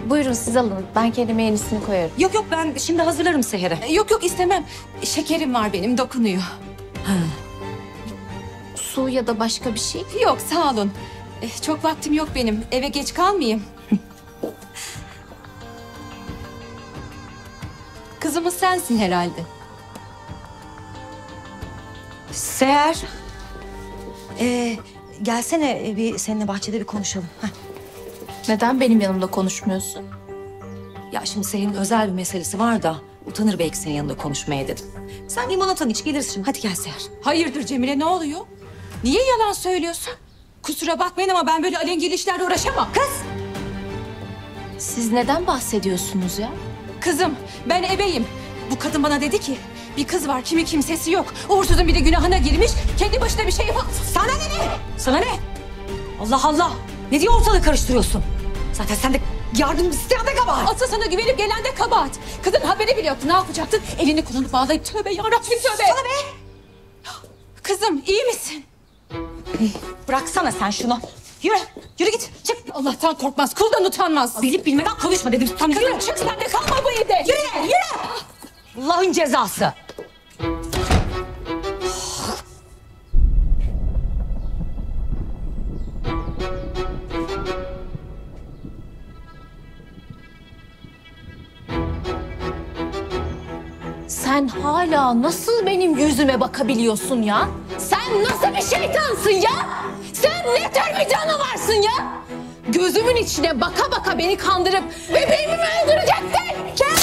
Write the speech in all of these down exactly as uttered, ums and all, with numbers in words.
Buyurun siz alın. Ben kendime yenisini koyarım. Yok yok, ben şimdi hazırlarım Seher'e. Yok yok, istemem. Şekerim var benim, dokunuyor. Ha. Su ya da başka bir şey? Yok, sağ olun. Eh, Çok vaktim yok benim. Eve geç kalmayayım. Kızımız sensin herhalde. Seher. Ee, gelsene bir seninle bahçede bir konuşalım. Heh. Neden benim yanımda konuşmuyorsun? Ya şimdi Seher'in özel bir meselesi var da utanır belki senin yanında konuşmaya dedim. Sen limonatanı iç, gelirsin şimdi. Hadi gel Seher. Hayırdır Cemile, ne oluyor? Niye yalan söylüyorsun? Kusura bakmayın ama ben böyle alengirli işlerle uğraşamam. Kız! Siz neden bahsediyorsunuz ya? Kızım, ben ebeyim. Bu kadın bana dedi ki, bir kız var, kimi kimsesi yok. Uğursuzun bir de günahına girmiş, kendi başına bir şey yapamaz. Sana ne ne? Sana ne? Allah Allah! Ne diye ortalığı karıştırıyorsun? Zaten sen de yardım isteyen de kabahat. Asıl sana güvenip gelen de kabahat. Kızın haberi bile yoktu, ne yapacaktın? Elini kolunu bağlayıp tövbe yarabbim tövbe. Sana be! Kızım, iyi misin? Bıraksana sen şunu. Yürü, yürü git. Çık. Allah'tan korkmaz, kuldan utanmaz. Bilip bilmeden konuşma dedim. Tam Kızım yürü. çık sen de kalma bu evde. Yürü, yürü. Allah'ın cezası. Sen hala nasıl benim yüzüme bakabiliyorsun ya? Sen nasıl bir şeytansın ya? Sen ne tür bir canavarsın ya? Gözümün içine baka baka beni kandırıp bebeğimi mi öldürecektin? Gel!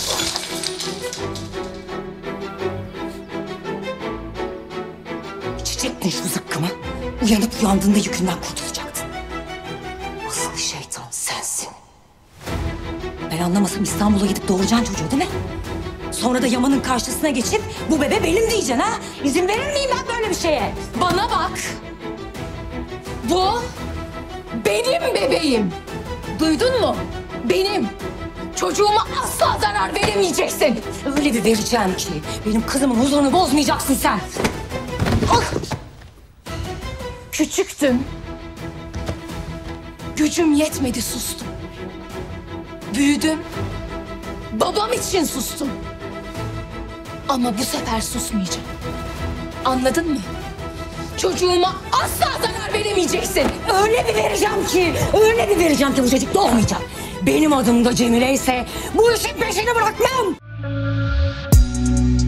İçecektin şu zıkkımı. Uyanıp uyandığında yükünden kurtulacaktın. Asıl şeytan sensin. Ben anlamasam İstanbul'a gidip doğuracaksın çocuğu değil mi? Sonra da Yaman'ın karşısına geçip bu bebe benim diyeceksin ha? İzin verir miyim ben böyle bir şeye? Bana bak. Bu benim bebeğim. Duydun mu? Benim. Çocuğuma asla zarar veremeyeceksin. Öyle bir vereceğim ki benim kızımın huzurunu bozmayacaksın sen. Ah! Küçüktüm. Gücüm yetmedi, sustum. Büyüdüm. Babam için sustum. Ama bu sefer susmayacağım. Anladın mı? Çocuğuma asla zarar veremeyeceksin. Öyle bir vereceğim ki, öyle bir vereceğim ki bu çocuk doğmayacak. Benim adım da Cemile ise bu işin peşini bırakmam.